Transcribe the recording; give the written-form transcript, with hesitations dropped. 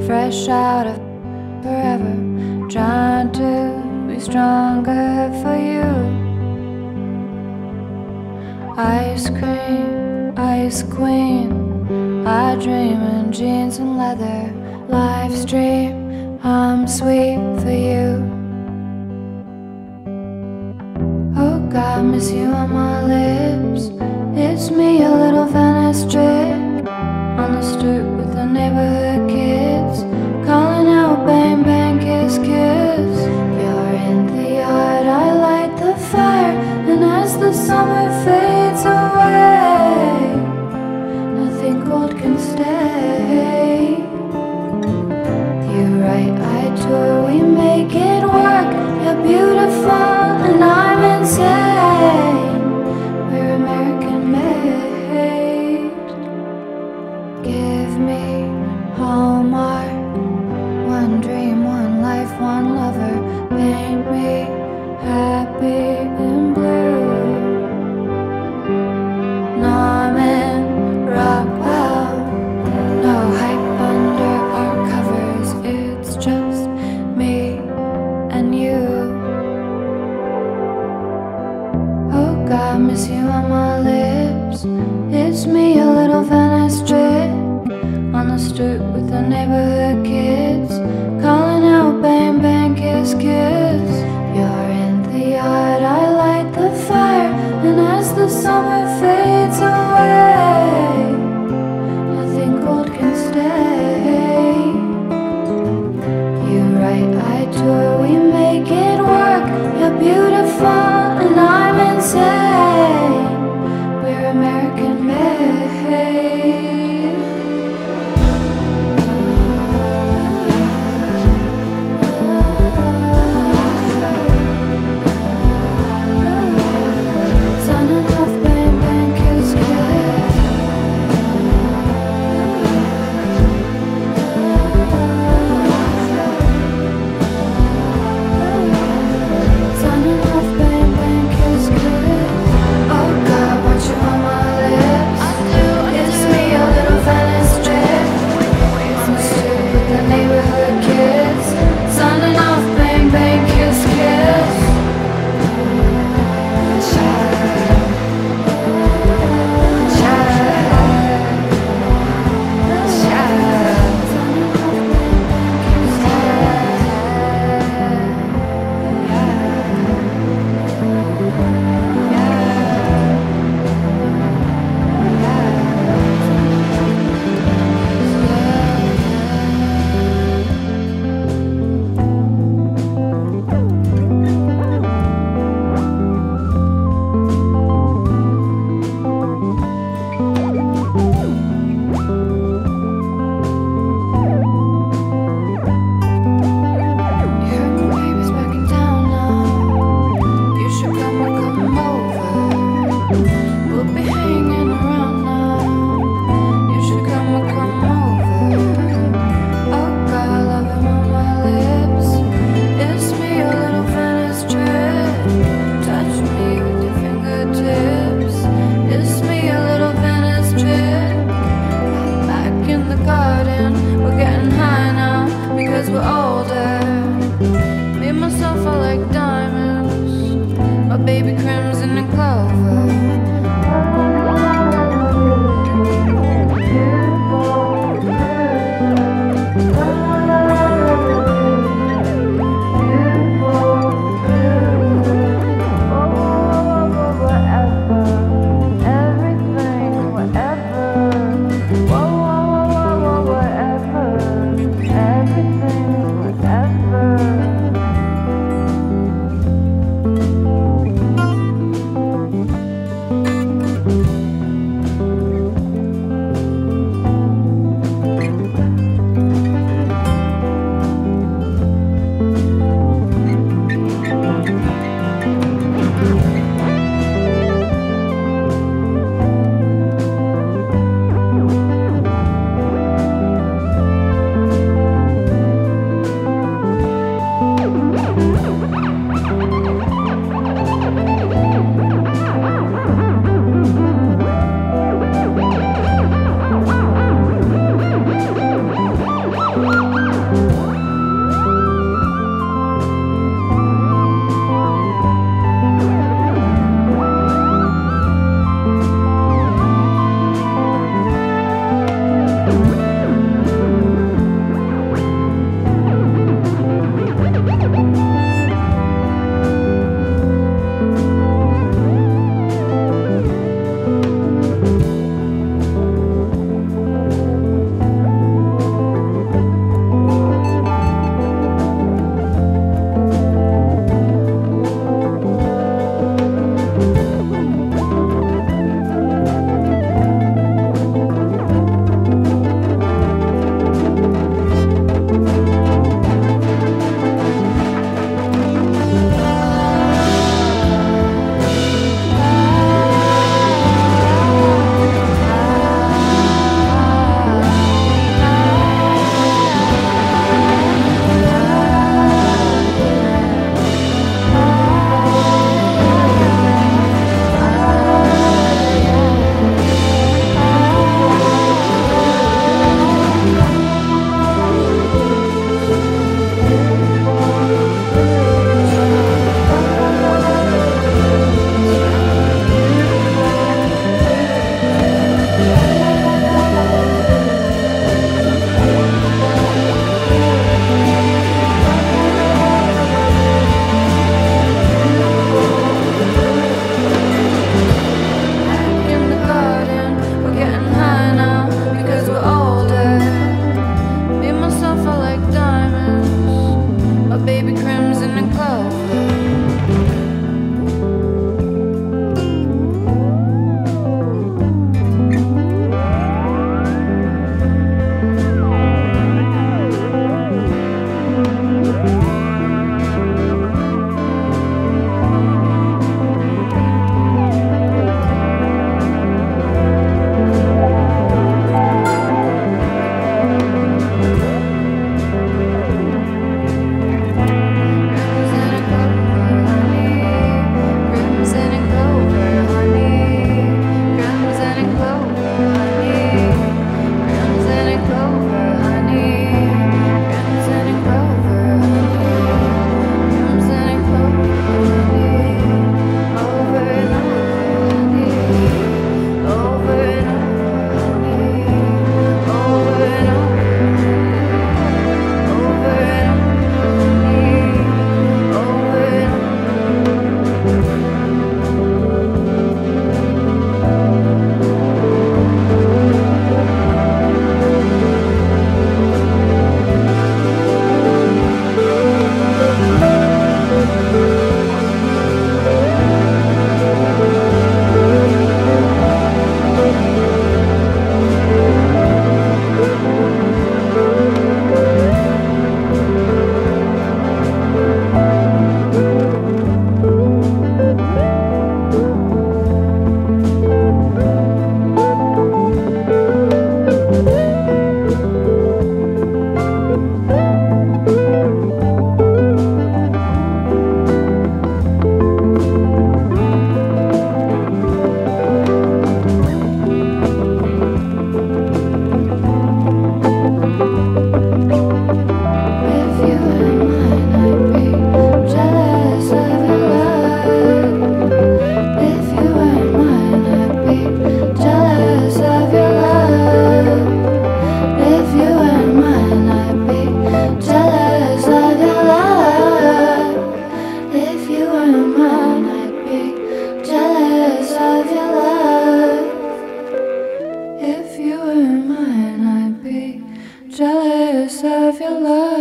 fresh out of forever, trying to be stronger for you. Ice cream, ice queen, I dream in jeans and leather. Live stream, I'm sweet for you. Oh God, miss you on my lips. It's me, a little Venice trip, on the stoop with the neighborhood kids, calling out bang bang kiss kiss. You're in the yard, I light the fire, and as the summer fades away, nothing cold can stay. You write, I tour, we make it work. You're beautiful and I'm insane. We're American made. Give me Hallmark, one dream, one life, one lover. Paint me happy in blue. Norman Rockwell, no hype under our covers. It's just me and you. Oh God, miss you on my lips. It's me, a little Venice trip, on the stoop with the neighborhood kids, calling out bang bang kiss kiss. You're in the yard, I light the fire, and as the summer fades away, nothing cold can stay. You write, I tour, we make it work. You're beautiful and I'm insane. We're American made. deserve your love.